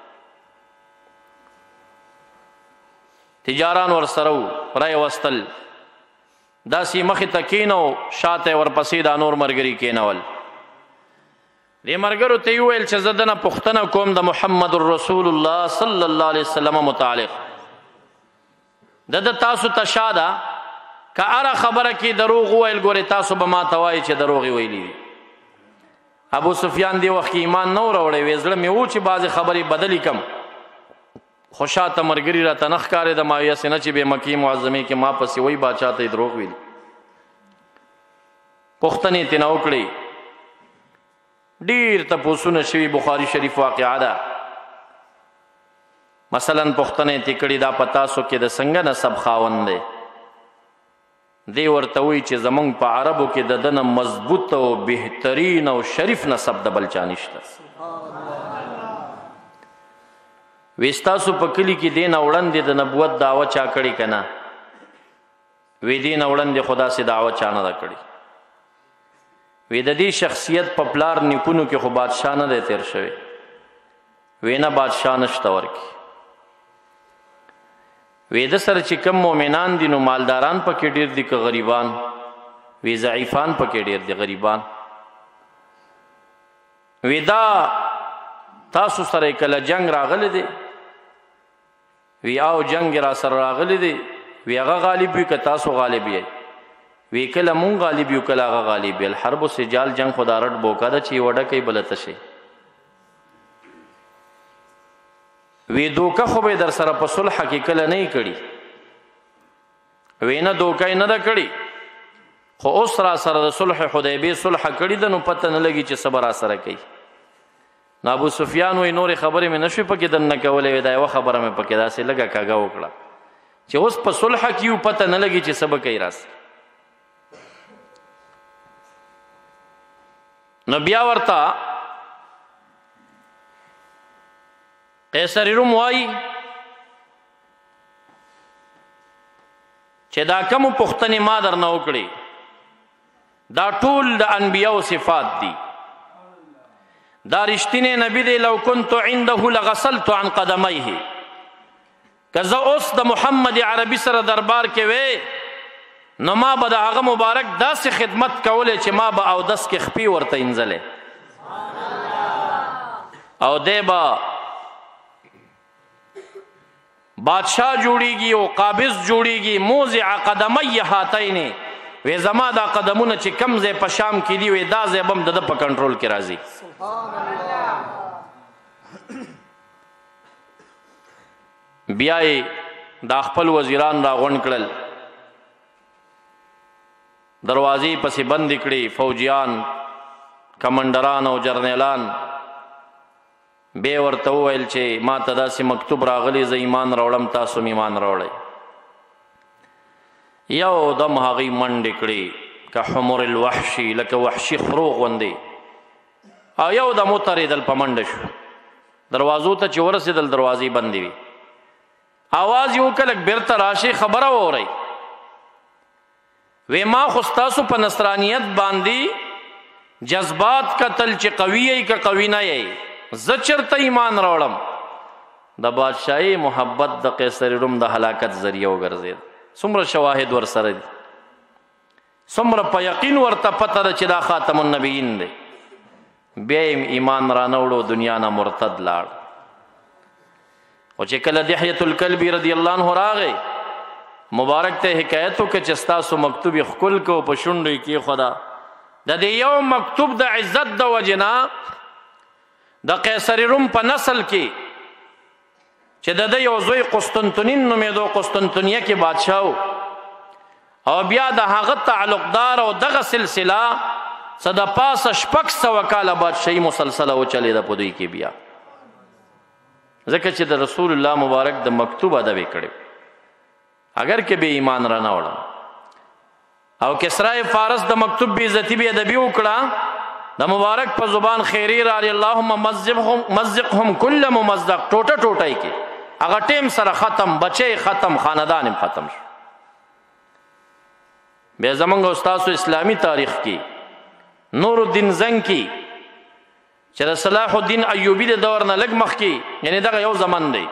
تجاران ورسره و رای وستل داسې مخې ته کېنو شاته ورپسې دا نور ملګري کېنول دې ملګرو ته یې وویل چې زه دنه پوښتنه کوم د محمد رسول الله صلی الله علیه وسلم متعلق د د تاسو ته شا ده که هره خبره کې دروغ وویل ګورې تاسو به ما ته وایي چې دروغ یې ویلي دي ابو سفیان دې وخت کې ایمان نه و راوړی وی زړه مې و چې بعضې خبرې بدلې کم خو شاته ملګري راته نه ښکارېده ما یسې نه چې بې مکې معظمې کې ما پسې وایي باچا ته یې دروغ ویلي پوښتنې یې ترېنه وکړې ډېر تپوسونه شوي بخاري شریف واقعه ده مثلا پوښتنه یې ترې کړې دا په تاسو کې د څنګه نسب خاوند دی دی ورته وایي چې زمونږ په عربو کې د ده نه مضبوط او بهترین او شریف نسب د بل چا نشته وی ستاسو په کلي کې دې نه وړاندې د نبوت دعوه چا کړې که نه وی دې نه وړاندې خو داسې دعوه چا نه ده کړې وی د دې شخصیت په پلار نیکونو کې خو بادشاه نه دی تیر شوی وی نه بادشاه نشته ورکې وی د سره چې کم مؤمنان دي نو مالداران پکې ډېر دي که غریبان وی ضعیفان پکې ډېر دي غریبان وی دا تاسو سره کله جنگ راغلی دی وی او جنگ را سره راغلی دی وی هغه غالب وي که تاسو غالب یې وی کله مونږ غالب یو کله هغه غالب یې الحرب سجال جنگ خدا رټ بوکا ده چې وډه کوي بله تشي وی دوکه خو به در سره په صلح کې کله نه کړي وی نه دوکه نه ده کړي خو اوس را سره د صلح حدیبیې صلح کړي ده نو پته نه لګي چې صبر را سره کوي نو ابو سفیان وی نورې خبرې مې نشوې پکې دننه کولی وی دا یوه خبره مې پکې داسې لږه کاږه وکړه چې اوس په صلح کې یو پته نه لګي چې څه به کوي راسره نو بیا ورته قیصر روم وایي چې دا کومو پوښتنې ما درنه وکړې دا ټول د انبیاو صفات دي دا رښتینی نبی دی لو کنت عنده لغسلت عن قدمیه که زه اوس د محمد عربي سره دربار کې وې نو ما به د هغه مبارک داسې خدمت کولی چې ما به اودس کې خپې ورته انځلې او دی به بادشاہ جوړیږي او قابض جوړیږي موضع قدمی هاتین وی زما دا قدمونه چې کم ځای په شام کې دي وی دا ځای به هم د ده په کنټرول کې راځي بیا یې دا خپل وزیران راغونډ کړل دروازې پسې بندې کړې فوجیان کمانډران او جرنیلان بیا ورته وویل چې ما ته داسې مکتوب راغلی زه ایمان راوړم تاسو م ایمان راوړئ یو دم هغوی منډې کړې که حمر الوحشي لکه وحشي خرو غوندې او یو دم وترېدل په منډه شو دروازو ته چې ورسېدل دروازې بندې وي آواز یې وکړ لږ بیرته راشئ خبره واورئ وی ما خو ستاسو په نصرانیت باندې جذبات کتل چې قوي یې که قوي نه یې زه چرته ایمان راوړم. د بادشاهي محبت د قیصر روم د هلاکت ذریعه وګرځېد. څومره شواهد ورسره دي، څومره په یقین ورته پته ده چې دا خاتم النبیین دی. بیا یې ایمان را نه وړو، دنیا نه مرتد لاړ. خو چې کله دحیة الکلبی رضی الله عنه راغی، مبارک ته حکایت وکړه چې ستاسو مکتوب یې ښکل کو په شونډو یې کېښوده. د دې یو مکتوب د عزت د وجې نه د قیصر روم په نسل کې چې د ده یو زوی قسطنطنین نومېدو، قسطنطنیه کې بادشاه و، او بیا د هغه تعلقدار او دغه سلسله څه د پاسه شپږ سوه کاله بادشاهي مسلسله وچلېده په دوی کې. بیا ځکه چې د رسول الله مبارک د مکتوب ادب یې کړی، اگر کې به ایمان را نه وړم. او کسرای فارس د مکتوب بې عزتي بې ادبي وکړه، د مبارک په زبان خیری رالی اللهم مزقهم کل ممزق، ټوټه ټوټه یې کې هغه ټیم سره ختم، بچی ختم، خاندان هم ختم شو. بیا زمونږ استاسو اسلامی تاریخ کې نور الدین زنکی چې د صلاح الدین ایوبی د دور نه لږ مخکې، یعنی دغه یو زمن دی،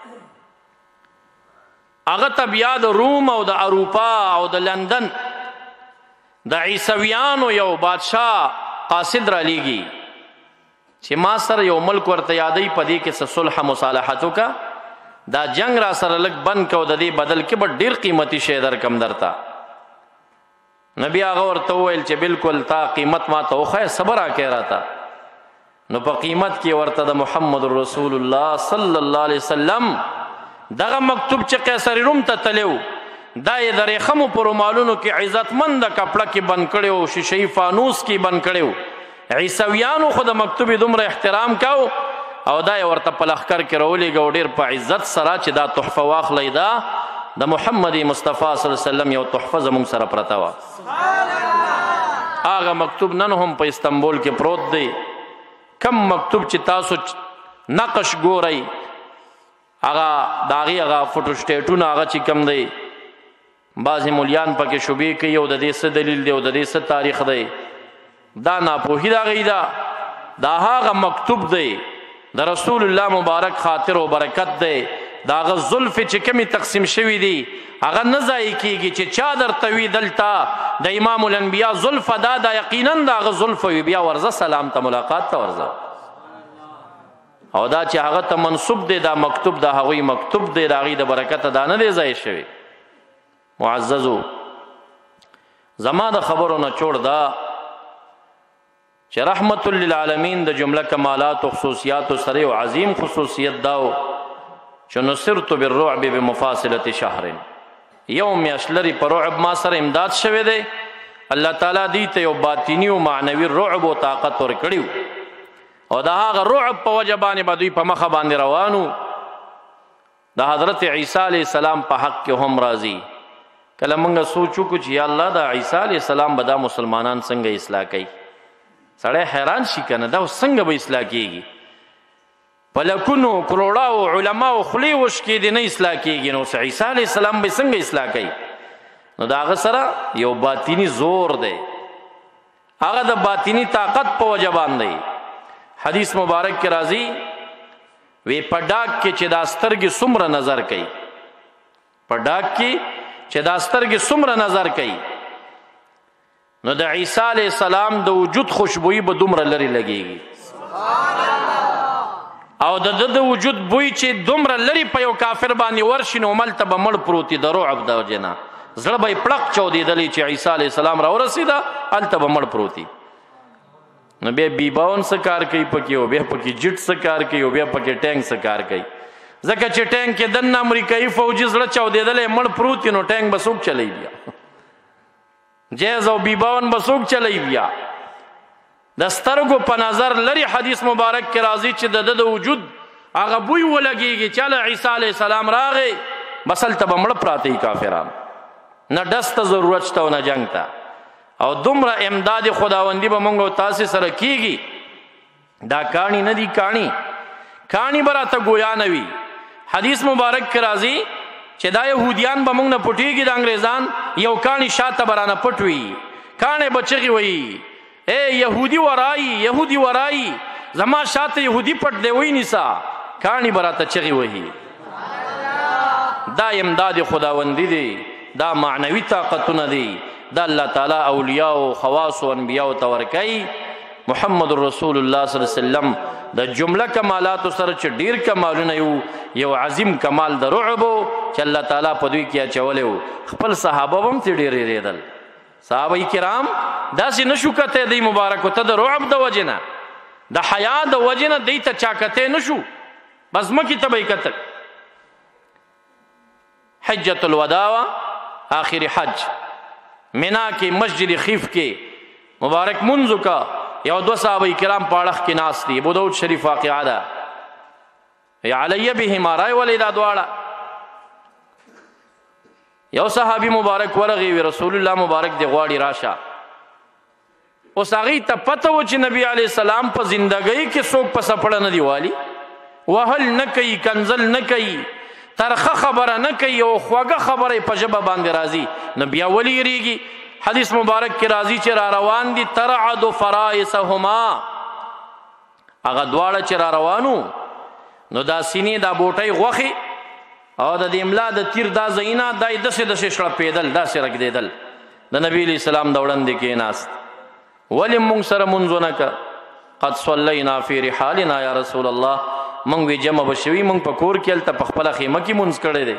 هغه ته بیا د روم او د اروپا او د لندن د عیسویانو یو بادشاه قاصد را لیږي چې ما سره یو ملک ورته یادوي، په دې کې څه صلح مصالحت وکړه، دا جنگ را سره لږ بند کو، د دې بدل کې به ډېر قیمتي شی درکم درته. نبی هغه ورته وویل چې بالکل تا قیمت ما ته وښیه، صبر راکې راته. نو په قیمت کې ورته د محمد رسول الله صلی الله علیه وسلم دغه مکتوب چې قیصر روم ته تلو، دا یې د ریخمو په رومالونو کې عزتمند کپړه کې بند کړی و، شیشه‌ای فانوس کې بند کړی و. عیسویانو خو د مکتوب دومره احترام کاو، او دا یې ورته په لښکر کې راولېږه، ډېر په عزت سره چې دا تحفه واخلئ، دا د محمد مصطفی صلی الله علیه وسلم یو تحفه زموږ سره پرته وه. هغه مکتوب نن هم په استنبول کې پروت دی. کم مکتوب چې تاسو نقش ګورئ، هغه د هغې هغه فوټوسټیټونه هغه چې کم دی، بعضې مولیان پکې شبې کوي او د دې څه دلیل دی او د دې څه تاریخ دی، دا ناپوهي د هغې ده. دا هغه مکتوب دی، د رسول الله مبارک خاطر او برکت دی. د هغه زلفې چې کمې تقسیم شوي دي هغه نه ضایع کېږي، چې چا درته وي دلته د امام الانبیا زلفه دا دا یقینا د هغه زلفه وي، بیا ورځه سلام ته ملاقات ته ورځه. او دا چې هغه ته منصوب دی، دا مکتوب د هغوی مکتوب دی، د هغې د برکته دا نه دی ضایع شوی. معززو، زما د خبرو نه چوړ دا چې رحمت للعالمین د جمله کمالات و خصوصیات سره یو عظیم خصوصیت داو چې نصرت بالرعب بمفاصلة شهر، یو میاشت لري په رعب ما سره امداد شوی دی. الله تعالی دې ته یو باطینی او معنوي رعب او طاقت ورکړي، او د هغه رعب په وجه باندې به دوی په مخه باندې روانو. د حضرت عیسی علیه السلام په حق کې هم راځي. کله موږ سوچ وکړو چې یا الله د عیسی علیه السلام به دا مسلمانان څنګه اصلاح کوي، سړی حیران شي که نه، دا څنګه به اصلاح کېږي؟ په لکونو کروڑاو علماو خولې وشکېدې نه اصلاح کېږي، نو عیسی علیه السلام به څنګه اصلاح کوي؟ نو د هغه سره یو باطینی زور دی، هغه د باطینی طاقت په وجه باندې. حدیث مبارک کې راځي، وی په ډاک کې چې دا سترګې څومره نظر کوي، په ډاک کې چې دا سترګې څومره نظر کوي، نو د عیسی علیه السلام د وجود خوشبویي به دومره لرې لګېږي، او د ده د وجود بوی چې دومره لرې په یو کافر باندې ورشي، نو ملته به مړ پروت وي د رعب د وجې نه، زړه به یې پړق چاودېدلی چې عیسی علیه السلام راورسېده، هلته به مړ پروت وي. نو بیا بیباون څه کار کوي پکې، او بیا پکې جټ څه کار کوي، او بیا پکې ټینک څه کار کوي. ځکه چې ټینک کې دننه امریکایي فوجي زړه چاودېدلی مړ پروت وي، نو ټینک به څوک چلی بیا؟ جیز او بیباون به څوک چلی بیا؟ د سترګو په نظر لري حدیث مبارک کې راځي چې د ده د وجود هغه بوی ولګېږي چې هله عیسی علیه السلام راغی، بس هلته به مړه پراته وي کافران، نه ډس ته ضرورت شته او نه جنګ ته. او دومره امداد خداوندي به موږ او تاسې سره کېږي، دا کاڼي نه دي، کاڼي کاڼي به راته ګویا نه وي. حدیث مبارک کې راځي چې دا یهودیان به موږ نه پټېږي، د انګریزان یو کاڼي شاته به رانه پټ وي، کاڼی به چغې وایي اے یهودی ورایی، یهودی ورایی، زما شاته يهودي پټ دی وی نیسا کانی براته چغي وهي دا امداد خداوندی دی دا معنوي طاقتونه دی دا الله تعالی اولیاء او خواص او انبیاء تورکای محمد رسول الله صلی الله علیه وسلم د جمله کمالات سره چې ډیر کمالونه یو یو عظیم کمال د رعب چې الله تعالی په دوی کې اچولیو خپل صحابه هم تی ډیر ریدل صحابه کرام داسې نشو کته دی مبارک ته د رعب د وجنه د حیا د وجنه دی ته چاکته نشو بس مکی تبې کته حجۃ الوداع آخر حج مینا کې مسجد خیف کې مبارک منځو کا یو دو صحابه کرام پاړخ کې ناس دي ابو داود شریف واقعا ده یا علی بهما رای ولدا دواړه یو صحابي مبارک ورغي وی رسول الله مبارک دی غواړي راشه اوس هغه ته پته و چې نبی علی السلام په زندګۍ کې څوک په سپړه نه دی والی وهل نه کوي کنزل نه کوي ترخه خبره نه کوي او خوږه خبره په ژبه باندې راځي نبی ولی ریږي حدیث مبارک کې راځي چې را روان دي ترعد فرائسهما هغه دواړه چې را روانو نو دا سینې دا بوټي غوخي او د املا د تیر دا زینا دای دسه دسه شړ پیدل دا سره کې دیدل د نبی علی سلام د وړاندې کې ناس ولم مون سره منځونه ک قد صلینا فی رحالنا یا رسول الله مونږ وی جمع بشوی مونږ په کور کې الته په خپل خیمه کې مونږ کړي دي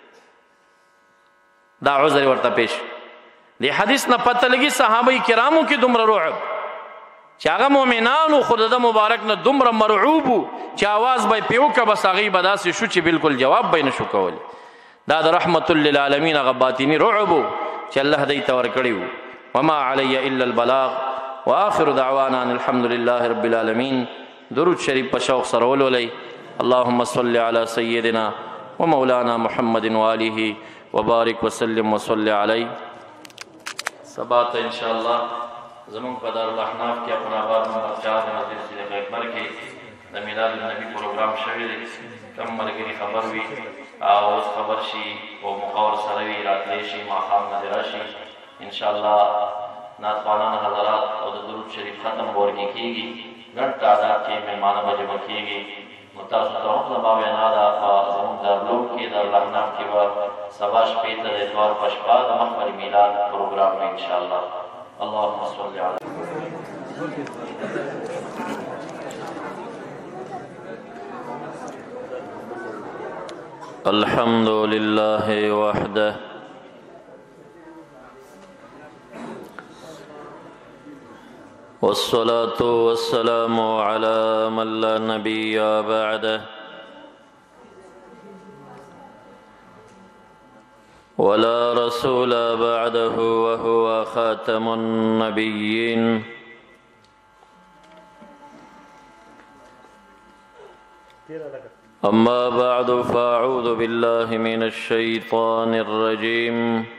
دا عذر ورته پیش دی حدیث نه پته لګي صحابه کرامو کې دومره رعب چې هغه مؤمنانو خود د مبارک نه دومره مرعوب چې आवाज به پیو کا بس هغه بداسې شو چې بالکل جواب به نشو کول دا د رحمت للعالمین هغه باطینی رعب چې الله دې تور کړیو وما علی الا البلاغ واخر دعوانا الحمد لله رب العالمین درود شریف په شوق سره ولولئ اللهم صل على سيدنا ومولانا محمد وآله وبارك وسلم وصل علیه سبات انشاءاللہ زمان قدر الاحناف کی اپنا آباد نمبر چار مسجد صدیق اکبر کی د میلاد النبی پروگرام شوی دی کم مرگری خبر وی آوز خبر شی و مقور سروی راتلی شی ماخام نظرہ شی انشاءاللہ ناتوانان حضرات اور درود شریف ختم بورگی کی گی گھنٹ تعداد کی مہمان بجمع کی گی متاسو ته هم زما وینا ده په زموږ دارالعلوم کې دارالاحناف کې به سبا شپې ته د اتوار په شپه د محور میلاد پروګرام وي انشاءالله اللهم صل علی الحمد لله وحده والصلاة والسلام على من لا نبي بعده ولا رسول بعده وهو خاتم النبيين أما بعد فأعوذ بالله من الشيطان الرجيم